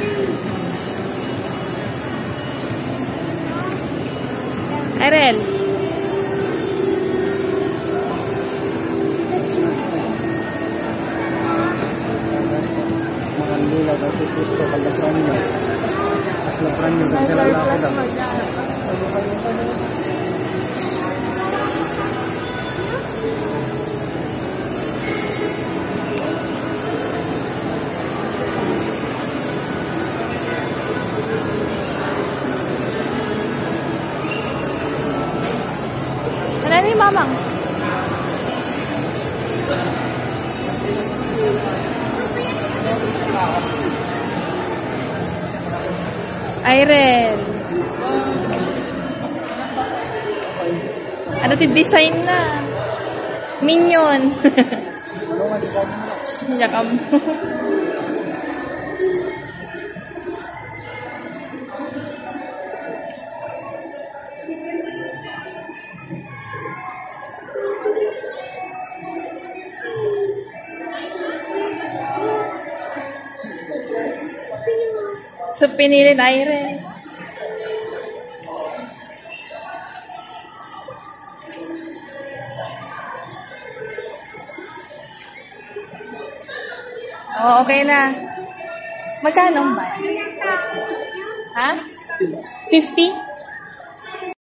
Yrel. Nila dati gusto kalasan niya. At lasan niya kasi lalaki lang. Ano ni mamang? Yrel. Ano ti design na? Minion. Yakam. So, pinili na Yrel. Oh, okay na. Magkano ba? Ha? 50?